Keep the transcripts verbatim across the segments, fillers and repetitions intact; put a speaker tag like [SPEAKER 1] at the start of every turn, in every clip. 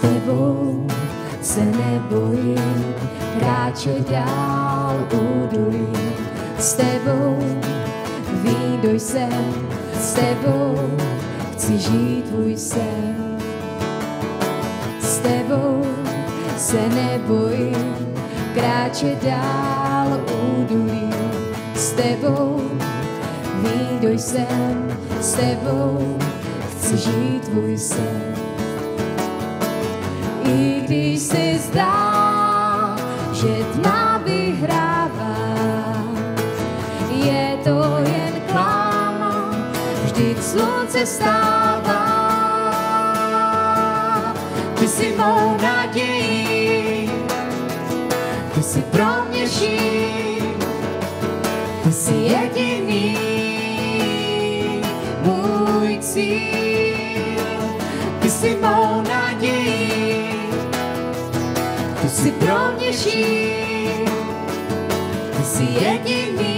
[SPEAKER 1] tebou se nebojím kráčet dál údolí. S tebou výjdoj sem, s tebou chci žít tvůj sen. S tebou se nebojím kráčet dál údolí. S tebou výjdoj sem, s tebou chci žít tvůj sen. I když se zdá, že tma vyhrává, je to jen kláma, vždyť slunce stává. Ty jsi mou nadějí, ty jsi pro mě vším, ty jsi jediný můj cíl. Ty jsi mou nadějí, ty jsi pro mě vším, ty jsi jediný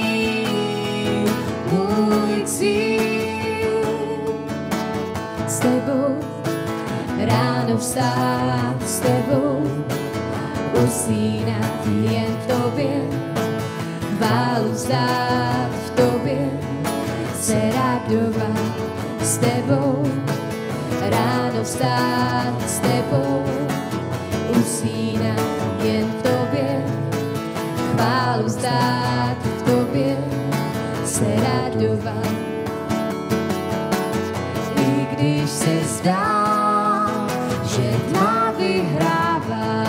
[SPEAKER 1] můj cíl. S tebou ráno vstát, s tebou usínat jen v tobě, válu vzdát v tobě, se radovat s tebou. Ráno vstát s tebou, usínat jen v tobě, chválu vzdát v tobě, se radovat. I když se zdá, že tma vyhrává,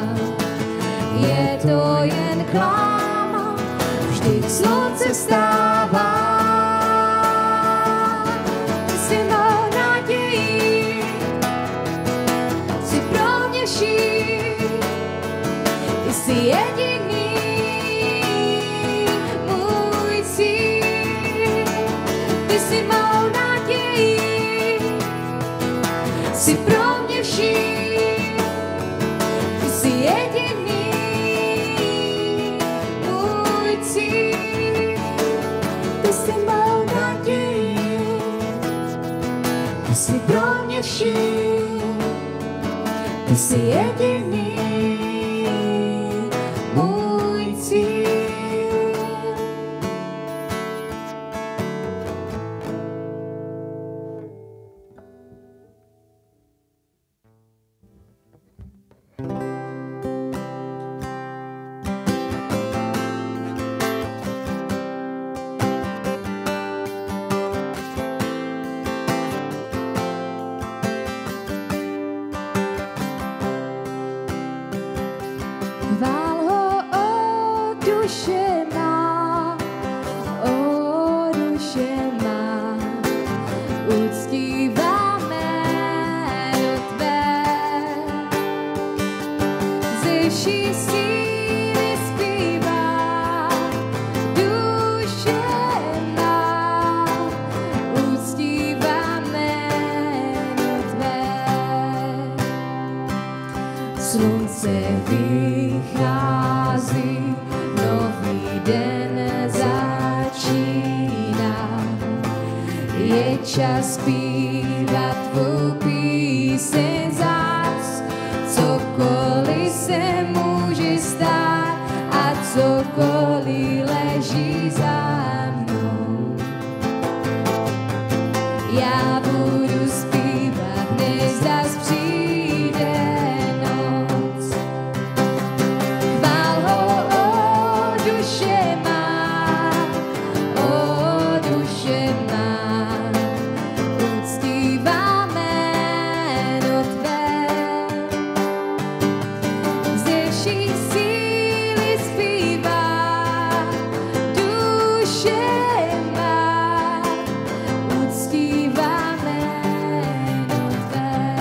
[SPEAKER 1] je to jen kláma, vždyť slunce stává. Ty jsi mou nadějí, jsi pro mě vším, ty jsi jediný můj cíl. Ty jsi mou nadějí, jsi pro mě vším, ty jsi jediný můj cíl. Ty jsi mou nadějí, ty jsi pro mě vším, ty jsi jediný můj cíl. Chvál ho, o duše má, o duše má, uctívá jméno tvé. Ze vší síly zpívá, duše má, uctívá jméno tvé. Slunce vychází, nový den začíná. Je čas zpívat tvou píseň zás. Cokoliv se může stát a cokoliv leží za mnou. Já budu zpívat, než zas přijde noc. Chvál ho, o duše má, o duše má, uctívá jméno tvé. Ze vší síly zpívá, duše má, uctívá jméno tvé.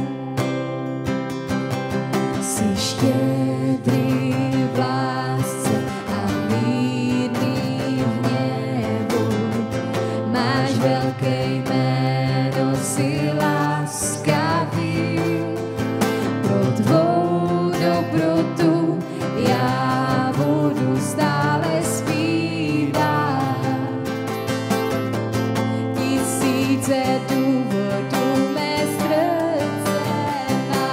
[SPEAKER 1] Jsi štědrý v lásce a mírný v hněvu. Máš velké jméno, jsi laskavý. Pro tvou dobrotu já budu stále zpívat. Tisíce důvodů mé srdce má.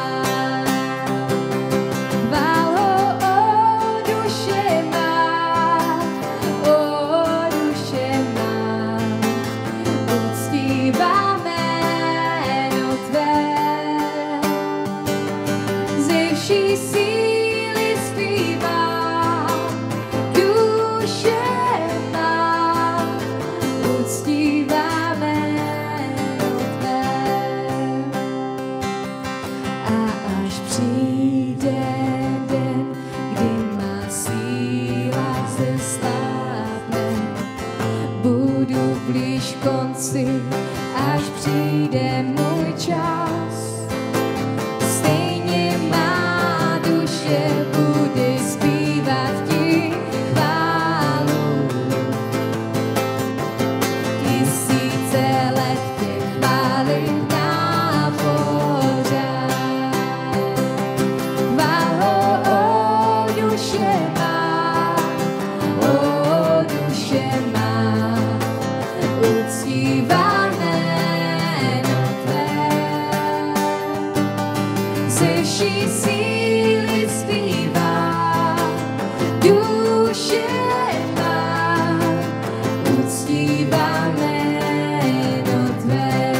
[SPEAKER 1] ze vší síly zpívá, duše má, uctívá jméno tvé.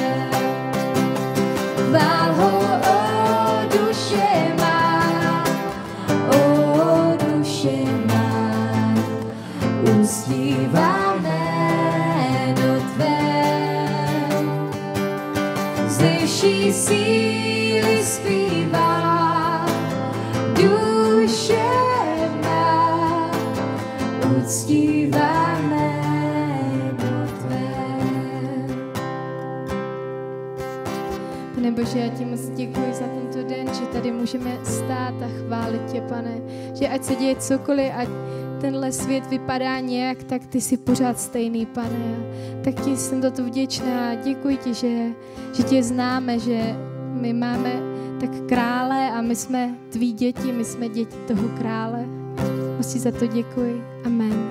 [SPEAKER 1] Chvál ho, o duše má, o duše má, uctívá jméno tvé. Ze vší síly zpívá, duše má, uctívá jméno tvé. Pane Bože, já ti moc děkuji za tento den, že tady můžeme stát a chválit tě, Pane. Že ať se děje cokoliv, ať tenhle svět vypadá nějak, tak ty jsi pořád stejný, Pane. Tak ti jsem za to vděčná. Děkuji ti, že, že tě známe, že my máme tak krále a my jsme tví děti, my jsme děti toho krále. Moc ti za to děkuji. Amen.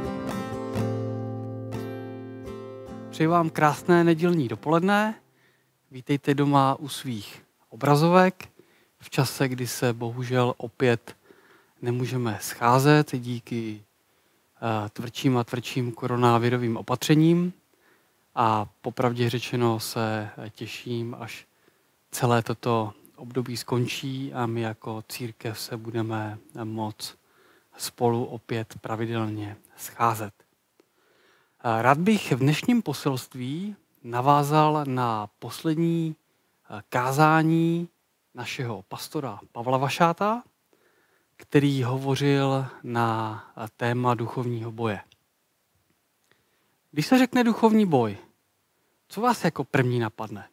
[SPEAKER 2] Přeji vám krásné nedělní dopoledne. Vítejte doma u svých obrazovek v čase, kdy se bohužel opět nemůžeme scházet díky uh, tvrdším a tvrdším koronavirovým opatřením. A popravdě řečeno se těším, až celé toto období skončí a my jako církev se budeme moct spolu opět pravidelně scházet. Rád bych v dnešním poselství navázal na poslední kázání našeho pastora Pavla Vašáta, který hovořil na téma duchovního boje. Když se řekne duchovní boj, co vás jako první napadne?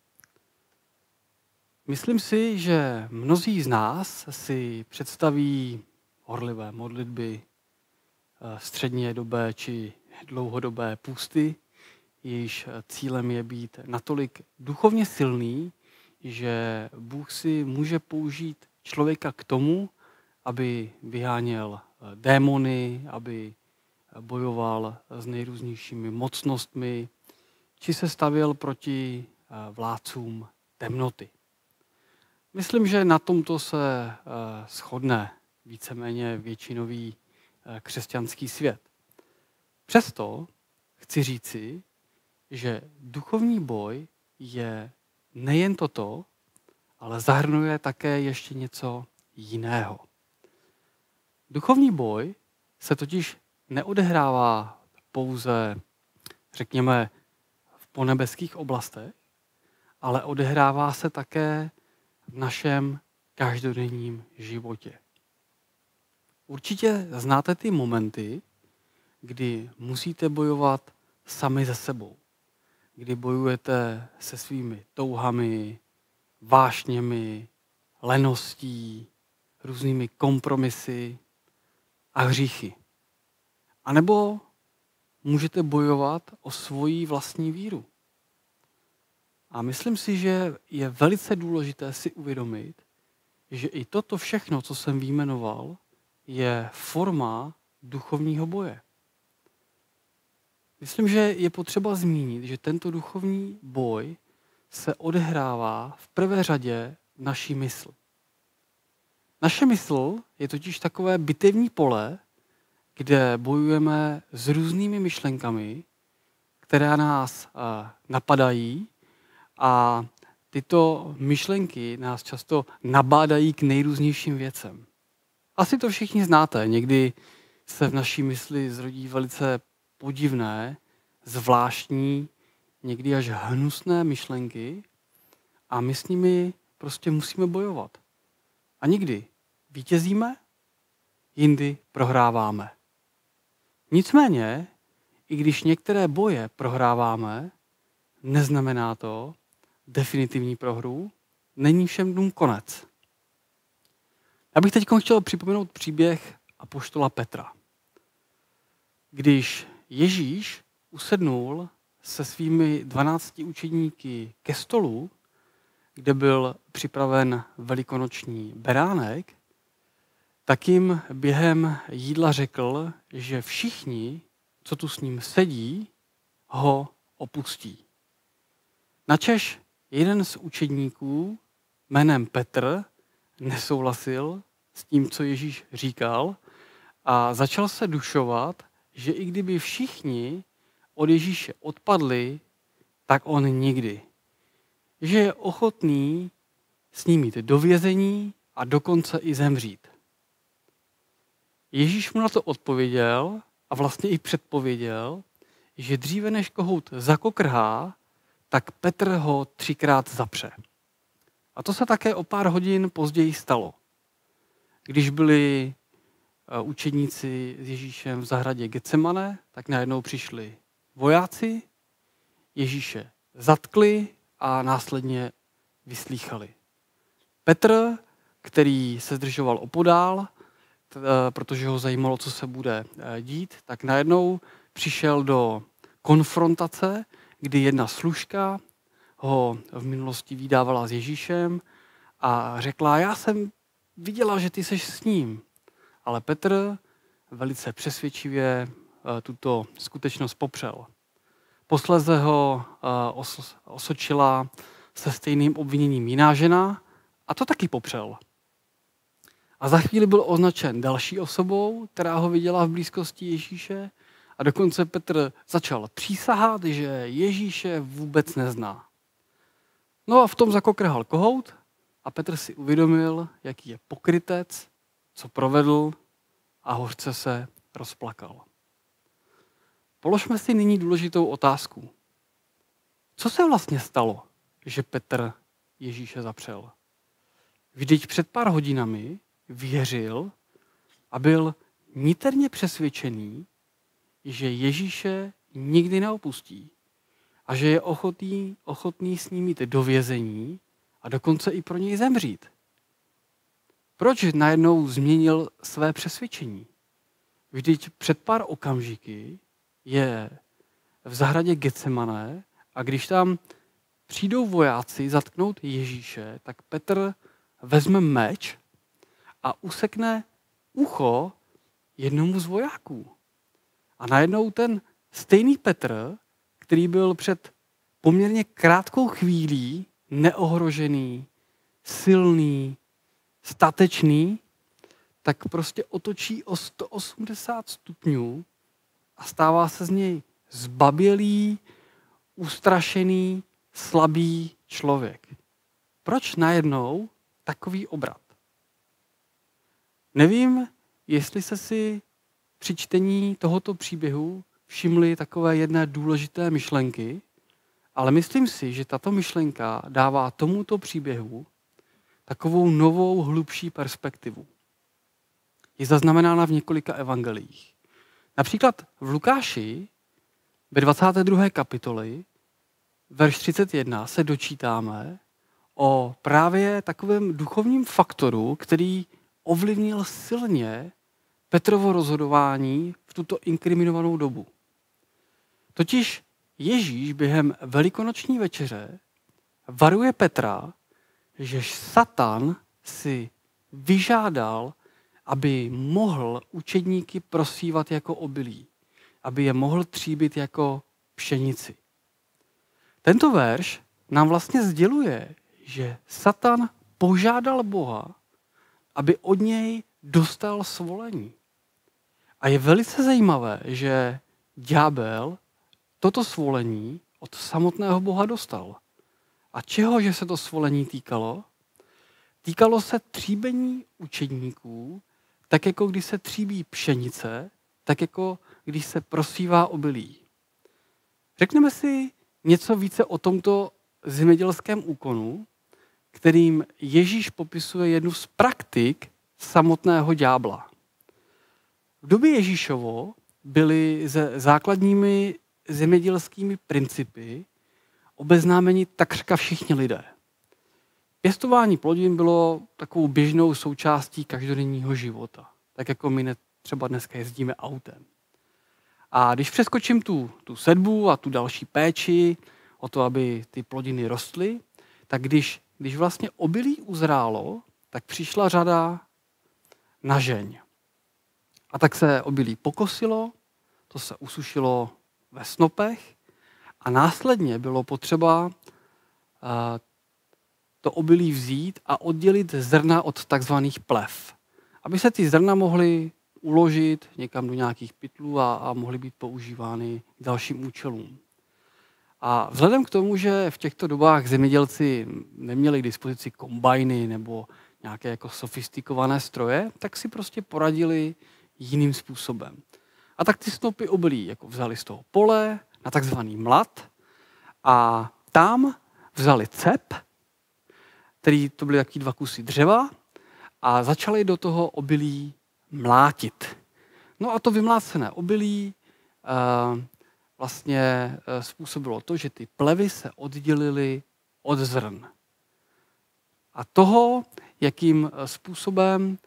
[SPEAKER 2] Myslím si, že mnozí z nás si představí horlivé modlitby, střednědobé či dlouhodobé půsty, jejíž cílem je být natolik duchovně silný, že Bůh si může použít člověka k tomu, aby vyháněl démony, aby bojoval s nejrůznějšími mocnostmi, či se stavěl proti vládcům temnoty. Myslím, že na tomto se shodne víceméně většinový křesťanský svět. Přesto chci říci, že duchovní boj je nejen toto, ale zahrnuje také ještě něco jiného. Duchovní boj se totiž neodehrává pouze, řekněme, v ponebeských oblastech, ale odehrává se také v našem každodenním životě. Určitě znáte ty momenty, kdy musíte bojovat sami se sebou. Kdy bojujete se svými touhami, vášněmi, leností, různými kompromisy a hříchy. A nebo můžete bojovat o svoji vlastní víru. A myslím si, že je velice důležité si uvědomit, že i toto všechno, co jsem vyjmenoval, je forma duchovního boje. Myslím, že je potřeba zmínit, že tento duchovní boj se odehrává v prvé řadě v naší mysli. Naše mysl je totiž takové bitevní pole, kde bojujeme s různými myšlenkami, které nás napadají a tyto myšlenky nás často nabádají k nejrůznějším věcem. Asi to všichni znáte. Někdy se v naší mysli zrodí velice podivné, zvláštní, někdy až hnusné myšlenky a my s nimi prostě musíme bojovat. A někdy vítězíme, jindy prohráváme. Nicméně, i když některé boje prohráváme, neznamená to definitivní prohru, není všem dnům konec. Já bych teď chtěl připomenout příběh apoštola Petra. Když Ježíš usednul se svými dvanácti učedníky ke stolu, kde byl připraven velikonoční beránek, tak jim během jídla řekl, že všichni, co tu s ním sedí, ho opustí. Načež jeden z učedníků jménem Petr nesouhlasil s tím, co Ježíš říkal a začal se dušovat, že i kdyby všichni od Ježíše odpadli, tak on nikdy. Že je ochotný s ním jít do vězení a dokonce i zemřít. Ježíš mu na to odpověděl a vlastně i předpověděl, že dříve než kohout zakokrhá, tak Petr ho třikrát zapře. A to se také o pár hodin později stalo. Když byli učedníci s Ježíšem v zahradě Getsemane, tak najednou přišli vojáci, Ježíše zatkli a následně vyslýchali. Petr, který se zdržoval opodál, protože ho zajímalo, co se bude dít, tak najednou přišel do konfrontace, kdy jedna služka ho v minulosti vídávala s Ježíšem a řekla, já jsem viděla, že ty seš s ním. Ale Petr velice přesvědčivě tuto skutečnost popřel. Posléze ho osočila se stejným obviněním jiná žena a to taky popřel. A za chvíli byl označen další osobou, která ho viděla v blízkosti Ježíše a dokonce Petr začal přísahat, že Ježíše vůbec nezná. No a v tom zakokrhal kohout a Petr si uvědomil, jaký je pokrytec, co provedl a hořce se rozplakal. Položme si nyní důležitou otázku. Co se vlastně stalo, že Petr Ježíše zapřel? Vždyť před pár hodinami věřil a byl niterně přesvědčený, že Ježíše nikdy neopustí a že je ochotný, ochotný s ním jít do vězení a dokonce i pro něj zemřít. Proč najednou změnil své přesvědčení? Vždyť před pár okamžiky je v zahradě Getsemane a když tam přijdou vojáci zatknout Ježíše, tak Petr vezme meč a usekne ucho jednomu z vojáků. A najednou ten stejný Petr, který byl před poměrně krátkou chvílí neohrožený, silný, statečný, tak prostě otočí o sto osmdesát stupňů a stává se z něj zbabělý, ustrašený, slabý člověk. Proč najednou takový obrat? Nevím, jestli se si při čtení tohoto příběhu všimli takové jedné důležité myšlenky, ale myslím si, že tato myšlenka dává tomuto příběhu takovou novou, hlubší perspektivu. Je zaznamenána v několika evangeliích. Například v Lukáši ve dvacáté druhé kapitoli, verš třicet jedna, se dočítáme o právě takovém duchovním faktoru, který ovlivnil silně Petrovo rozhodování v tuto inkriminovanou dobu. Totiž Ježíš během velikonoční večeře varuje Petra, že Satan si vyžádal, aby mohl učedníky prosívat jako obilí, aby je mohl tříbit jako pšenici. Tento verš nám vlastně sděluje, že Satan požádal Boha, aby od něj dostal svolení. A je velice zajímavé, že ďábel toto svolení od samotného Boha dostal. A čeho, že se to svolení týkalo? Týkalo se tříbení učedníků, tak jako když se tříbí pšenice, tak jako když se prosívá obilí. Řekneme si něco více o tomto zemědělském úkonu, kterým Ježíš popisuje jednu z praktik samotného ďábla. V době Ježíšovo byly se základními zemědělskými principy obeznámeni takřka všichni lidé. Pěstování plodin bylo takovou běžnou součástí každodenního života, tak jako my třeba dneska jezdíme autem. A když přeskočím tu, tu sedbu a tu další péči o to, aby ty plodiny rostly, tak když, když vlastně obilí uzrálo, tak přišla řada na žeň. A tak se obilí pokosilo, to se usušilo ve snopech a následně bylo potřeba to obilí vzít a oddělit zrna od takzvaných plev. Aby se ty zrna mohly uložit někam do nějakých pytlů a, a mohly být používány k dalším účelům. A vzhledem k tomu, že v těchto dobách zemědělci neměli k dispozici kombajny nebo nějaké jako sofistikované stroje, tak si prostě poradili jiným způsobem. A tak ty snopy obilí jako vzali z toho pole na takzvaný mlad a tam vzali cep, který to byly taky dva kusy dřeva a začali do toho obilí mlátit. No a to vymlácené obilí uh, vlastně uh, způsobilo to, že ty plevy se oddělily od zrn. A toho, jakým způsobem uh,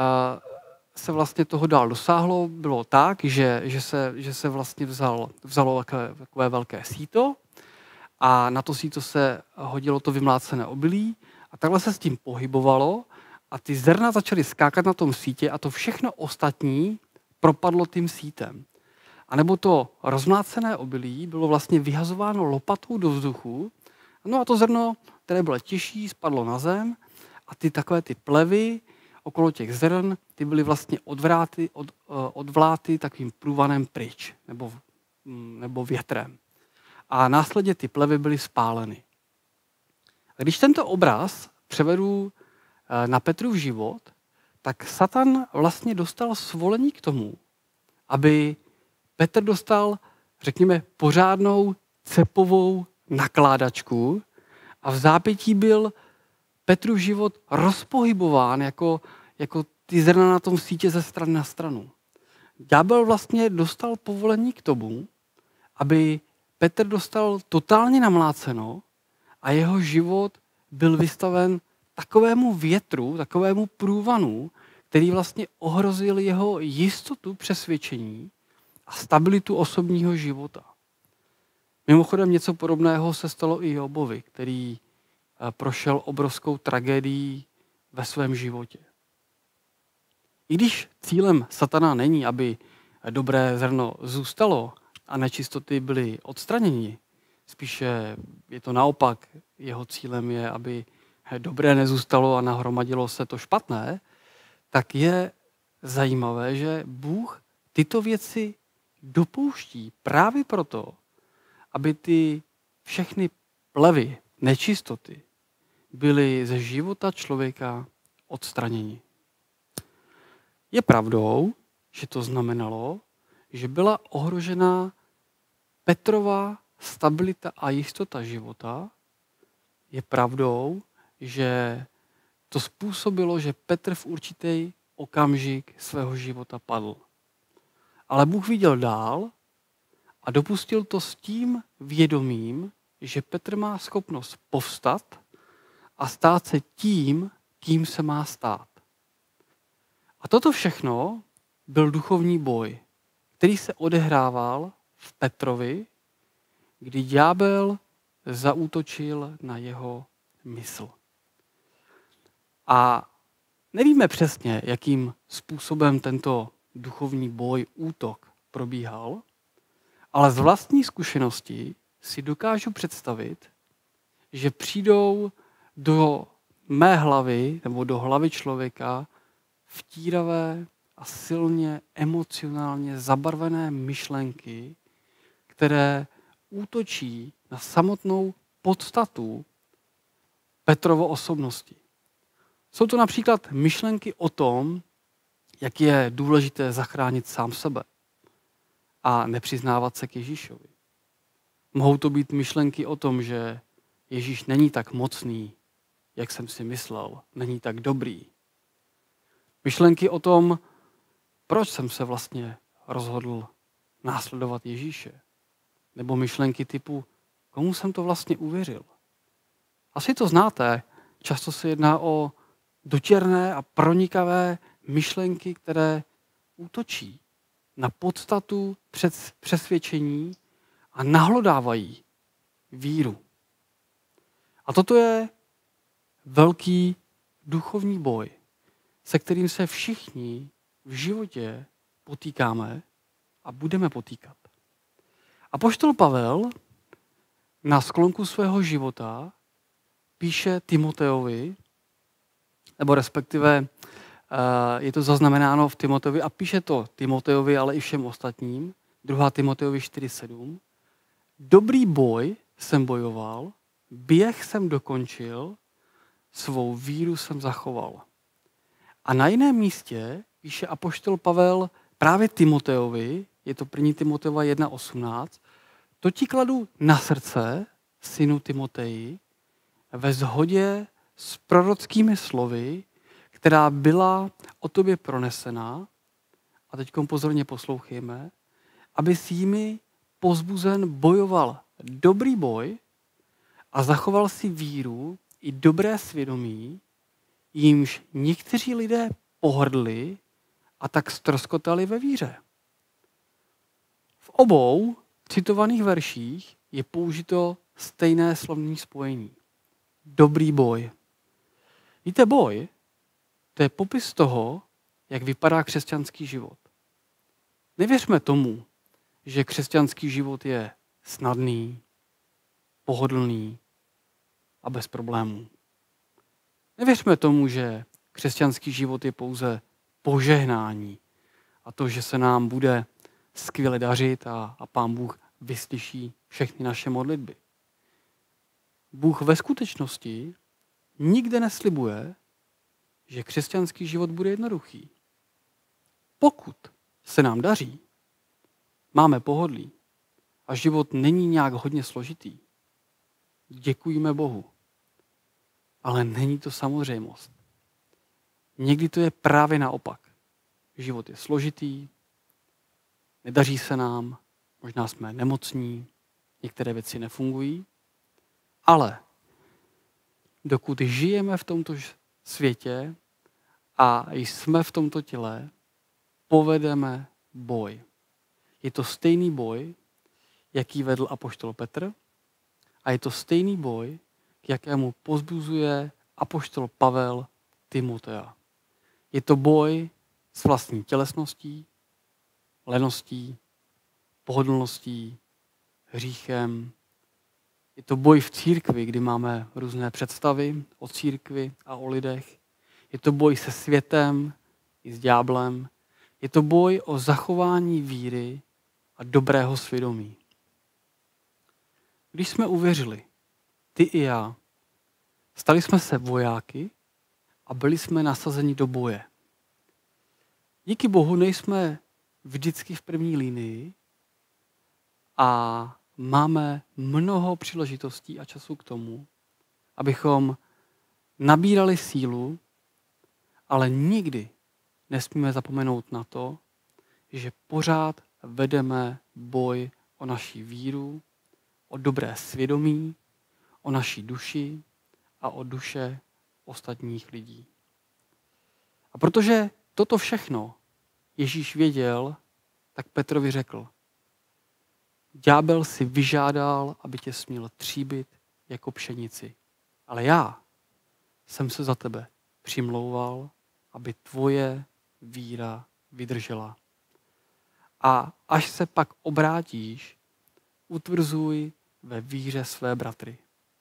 [SPEAKER 2] se vlastně toho dál dosáhlo, bylo tak, že, že, se, že se vlastně vzal, vzalo takové, takové velké síto a na to síto se hodilo to vymlácené obilí a takhle se s tím pohybovalo a ty zrna začaly skákat na tom sítě a to všechno ostatní propadlo tím sítem. A nebo to rozmlácené obilí bylo vlastně vyhazováno lopatou do vzduchu, no a to zrno, které bylo těžší, spadlo na zem a ty takové ty plevy okolo těch zrn, ty byly vlastně odvráty, od, odvláty takovým průvanem pryč nebo, nebo větrem. A následně ty plevy byly spáleny. A když tento obraz převedu na Petrův život, tak Satan vlastně dostal svolení k tomu, aby Petr dostal, řekněme, pořádnou cepovou nakládačku a v zápětí byl Petrův život rozpohybován jako, jako ty zrna na tom sítě ze strany na stranu. Ďábel vlastně dostal povolení k tomu, aby Petr dostal totálně namláceno a jeho život byl vystaven takovému větru, takovému průvanu, který vlastně ohrozil jeho jistotu přesvědčení a stabilitu osobního života. Mimochodem něco podobného se stalo i Jobovi, který prošel obrovskou tragédií ve svém životě. I když cílem satana není, aby dobré zrno zůstalo a nečistoty byly odstraněni, spíše je to naopak, jeho cílem je, aby dobré nezůstalo a nahromadilo se to špatné, tak je zajímavé, že Bůh tyto věci dopouští právě proto, aby ty všechny plevy, nečistoty byly ze života člověka odstraněni. Je pravdou, že to znamenalo, že byla ohrožena Petrova stabilita a jistota života. Je pravdou, že to způsobilo, že Petr v určitý okamžik svého života padl. Ale Bůh viděl dál a dopustil to s tím vědomím, že Petr má schopnost povstat a stát se tím, kým se má stát. A toto všechno byl duchovní boj, který se odehrával v Petrovi, kdy ďábel zaútočil na jeho mysl. A nevíme přesně, jakým způsobem tento duchovní boj, útok probíhal, ale z vlastní zkušenosti si dokážu představit, že přijdou do mé hlavy nebo do hlavy člověka vtíravé a silně emocionálně zabarvené myšlenky, které útočí na samotnou podstatu Petrovo osobnosti. Jsou to například myšlenky o tom, jak je důležité zachránit sám sebe a nepřiznávat se k Ježíšovi. Mohou to být myšlenky o tom, že Ježíš není tak mocný, jak jsem si myslel, není tak dobrý. Myšlenky o tom, proč jsem se vlastně rozhodl následovat Ježíše. Nebo myšlenky typu, komu jsem to vlastně uvěřil. Asi to znáte, často se jedná o dotěrné a pronikavé myšlenky, které útočí na podstatu přesvědčení a nahlodávají víru. A toto je velký duchovní boj, se kterým se všichni v životě potýkáme a budeme potýkat. Apoštol Pavel na sklonku svého života píše Timoteovi, nebo respektive je to zaznamenáno v Timoteovi a píše to Timoteovi, ale i všem ostatním. druhá Timoteovi čtyři sedm. Dobrý boj jsem bojoval, běh jsem dokončil, svou víru jsem zachoval. A na jiném místě píše apoštol Pavel právě Timoteovi, je to první Timoteova jedna osmnáct, to ti kladu na srdce, synu Timoteji, ve shodě s prorockými slovy, která byla o tobě pronesená, a teď pozorně poslouchejme, aby s jimi pozbuzen bojoval dobrý boj a zachoval si víru i dobré svědomí, jímž někteří lidé pohrdli a tak ztroskotali ve víře. V obou citovaných verších je použito stejné slovní spojení. Dobrý boj. Víte, boj, to je popis toho, jak vypadá křesťanský život. Nevěřme tomu, že křesťanský život je snadný, pohodlný a bez problémů. Nevěřme tomu, že křesťanský život je pouze požehnání a to, že se nám bude skvěle dařit a, a Pán Bůh vyslyší všechny naše modlitby. Bůh ve skutečnosti nikde neslibuje, že křesťanský život bude jednoduchý. Pokud se nám daří, máme pohodlí a život není nějak hodně složitý, děkujeme Bohu. Ale není to samozřejmost. Někdy to je právě naopak. Život je složitý, nedaří se nám, možná jsme nemocní, některé věci nefungují, ale dokud žijeme v tomto světě a jsme v tomto těle, povedeme boj. Je to stejný boj, jaký vedl apoštol Petr, a je to stejný boj, k jakému pozbuzuje apoštol Pavel Timotea. Je to boj s vlastní tělesností, leností, pohodlností, hříchem. Je to boj v církvi, kdy máme různé představy o církvi a o lidech. Je to boj se světem i s ďáblem. Je to boj o zachování víry a dobrého svědomí. Když jsme uvěřili, ty i já, stali jsme se vojáky a byli jsme nasazeni do boje. Díky Bohu nejsme vždycky v první linii a máme mnoho příležitostí a času k tomu, abychom nabírali sílu, ale nikdy nesmíme zapomenout na to, že pořád vedeme boj o naši víru, o dobré svědomí, o naší duši a o duše ostatních lidí. A protože toto všechno Ježíš věděl, tak Petrovi řekl, ďábel si vyžádal, aby tě směl tříbit jako pšenici. Ale já jsem se za tebe přimlouval, aby tvoje víra vydržela. A až se pak obrátíš, utvrzuj ve víře své bratry.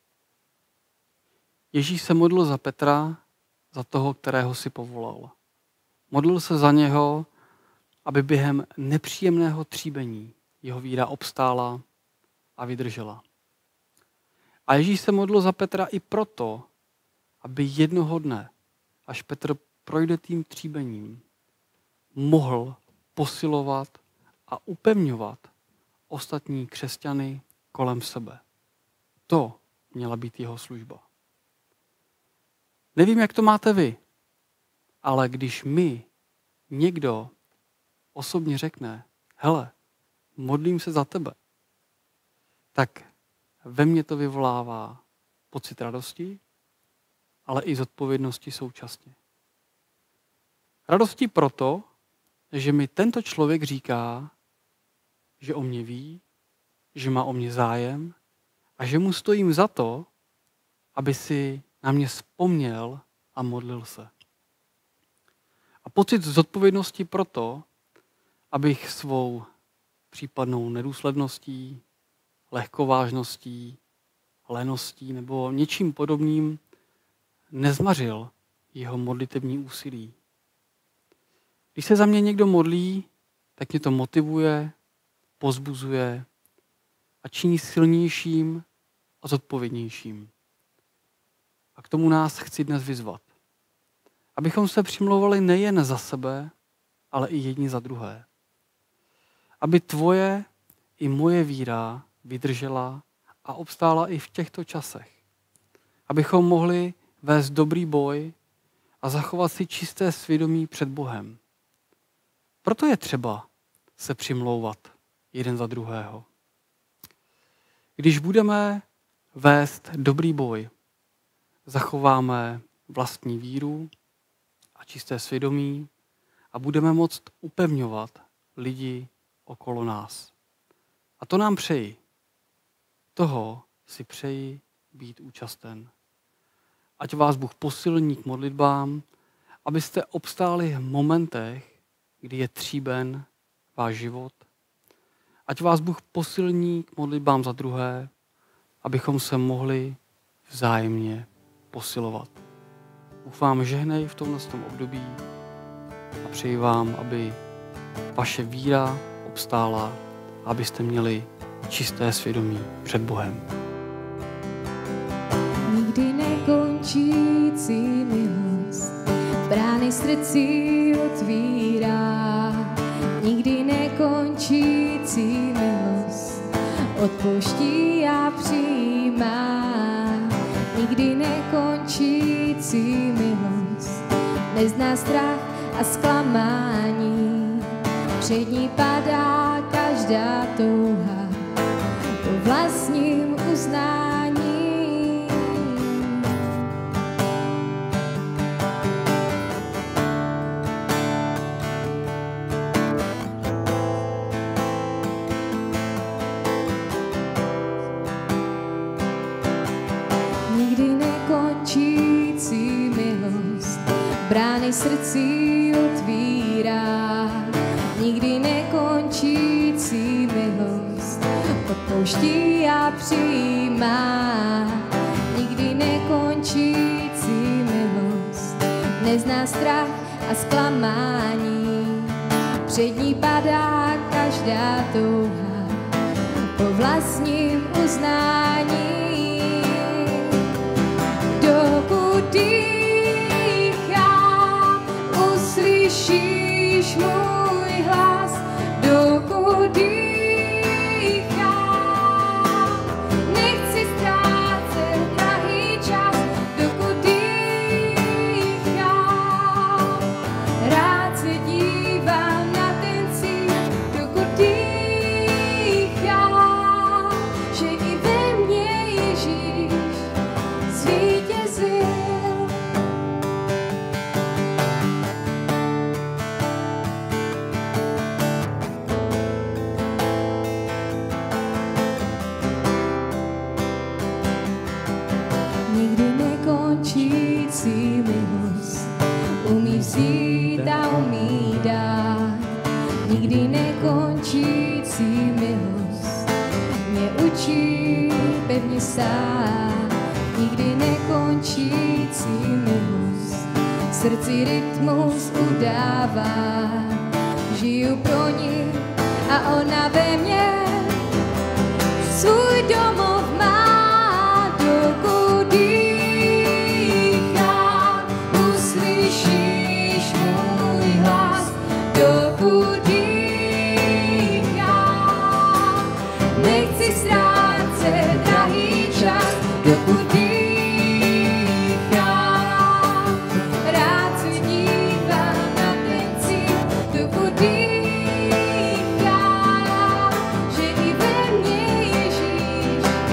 [SPEAKER 2] Ježíš se modlil za Petra, za toho, kterého si povolal. Modlil se za něho, aby během nepříjemného tříbení jeho víra obstála a vydržela. A Ježíš se modlil za Petra i proto, aby jednoho dne, až Petr projde tím tříbením, mohl posilovat a upevňovat ostatní křesťany kolem sebe. To měla být jeho služba. Nevím, jak to máte vy, ale když mi někdo osobně řekne, hele, modlím se za tebe, tak ve mně to vyvolává pocit radosti, ale i zodpovědnosti současně. Radosti proto, že mi tento člověk říká, že o mě ví, že má o mě zájem a že mu stojím za to, aby si na mě vzpomněl a modlil se. A pocit zodpovědnosti proto, abych svou případnou nedůsledností, lehkovážností leností nebo něčím podobným nezmařil jeho modlitevní úsilí. Když se za mě někdo modlí, tak mě to motivuje, pozbuzuje a činí silnějším a zodpovědnějším. A k tomu nás chci dnes vyzvat. Abychom se přimlouvali nejen za sebe, ale i jedni za druhé. Aby tvoje i moje víra vydržela a obstála i v těchto časech. Abychom mohli vést dobrý boj a zachovat si čisté svědomí před Bohem. Proto je třeba se přimlouvat jeden za druhého. Když budeme vést dobrý boj, zachováme vlastní víru a čisté svědomí a budeme moct upevňovat lidi okolo nás. A to nám přeji. Toho si přeji být účasten. Ať vás Bůh posilní k modlitbám, abyste obstáli v momentech, kdy je tříben váš život. Ať vás Bůh posilní k modlitbám za druhé, abychom se mohli vzájemně posilovat. Bůh vám žehnej v tomhle období a přeji vám, aby vaše víra obstála, abyste měli čisté svědomí před Bohem.
[SPEAKER 1] Nikdy nekončící milost brány srdcí otvírá. Nikdy nekončící milost odpouští a přijímá. Nikdy nekončící milost nezná strach a zklamání. Před ní padá každá touha po vlastním uznání. Nikdy nekončící milost brány srdcí otvírá. Nikdy nekončící milost odpouští a přijímá. Nikdy nekončící milost nezná strach a zklamání. Před ní padá každá touha po vlastním uznání. Dokud dýchám, uslyšíš můj hlas. Dokud dýchám, nechci ztrácet drahý čas. Dokud dýchám, rád se dívám na ten cíl. Dokud dýchám, že i ve mně Ježíš zvítězil. Nikdy nekončící milost umí vzít a umí dát. Nikdy nekončící milost mě učí pevně stát. Nikdy nekončící milost srdci rytmus udává. Žiju pro ní a ona ve mně svůj domov má. Dokud dýchám, uslyšíš můj hlas. Dokud dýchám, nechci ztrácet drahý čas. Dokud dýchám, rád se dívám na ten cíl. Dokud dýchám, že i ve mně Ježíš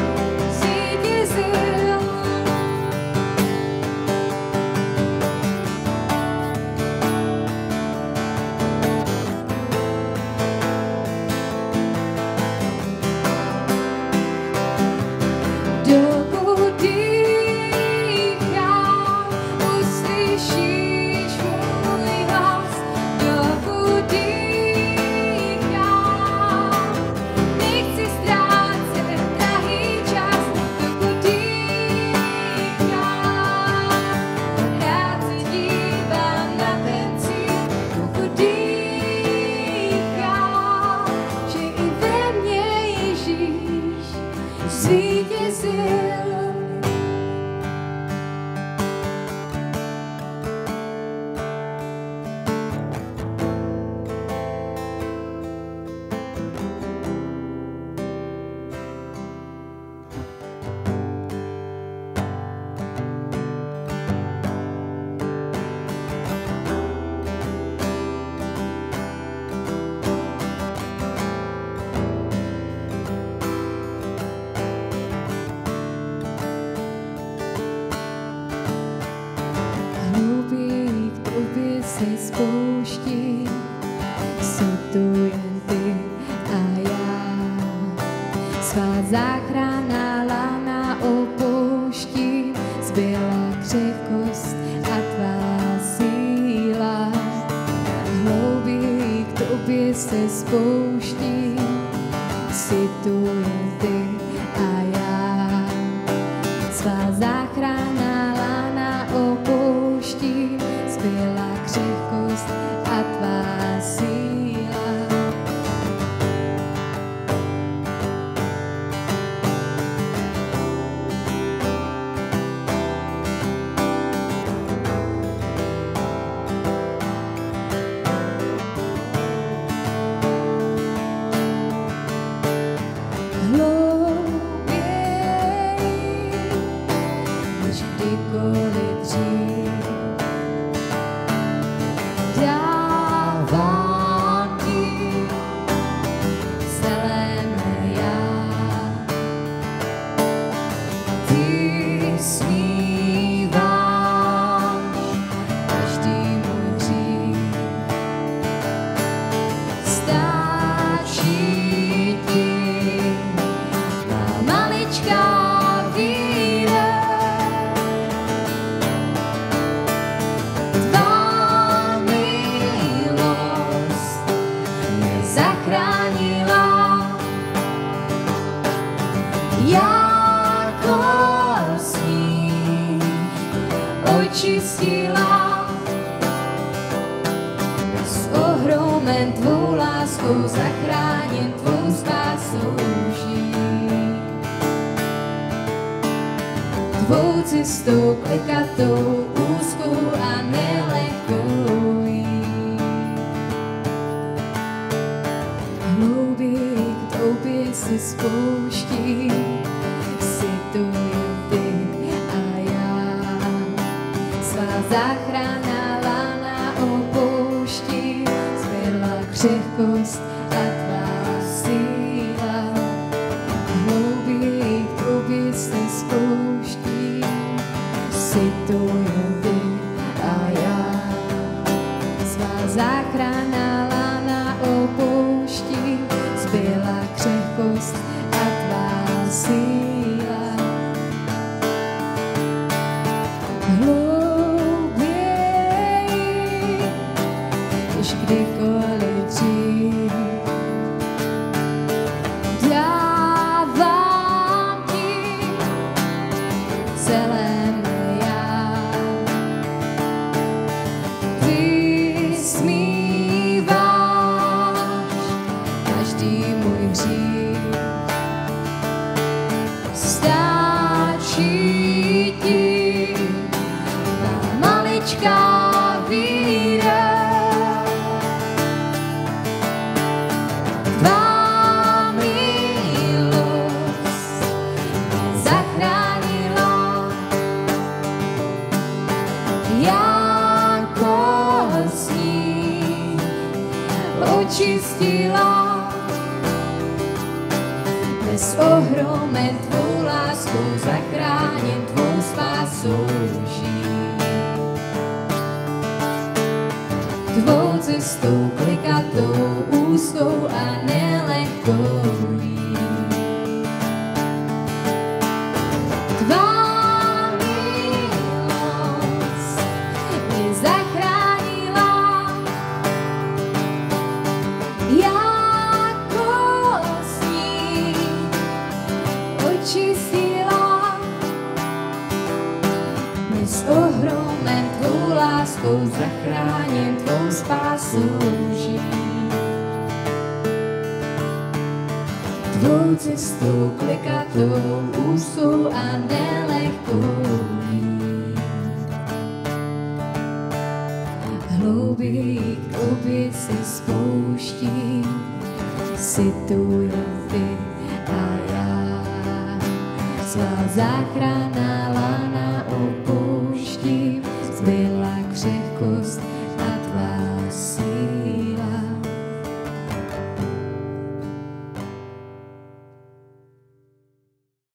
[SPEAKER 1] se spouštím, si tu jen ty a já. Svá záchranná lána opouštím, zbyla křehkost a tvá síla. Očistila s ohromen tvou láskou, zachráněn tvou spásou žít. Tvou cestou klikatou, úzkou a nelehkou jít. Hlouběji k tobě se spouštím, si tu jen ty a já. Svá záchranná lána opouští, zbyla křehkost a tvá síla. Hlouběji k tobě se spouštím, si tu jen ty a já. Svá záchranná lána opouští, zbyla křehkost a tvá síla. Kdykoliv dřív dávám ti celé mé já. Vysmíváš každý můj hřích, stačí ti ta maličká víra. Očistila bez ohromen tvou láskou, zachráněn tvou spásou žít. Tvou cestou klikatou, úzkou a nelehkou jít. Tvá milost mě zachránila, jako sníh očistila, dnes ohromen tvou láskou, zachráněn tvou spásou žít. Tvou cestou klikatou, úzkou a nelehkou jít. Hlouběji k tobě se spouštím, si tu jen ty a já. Svá záchranná lána opouštím, zbyla křehkost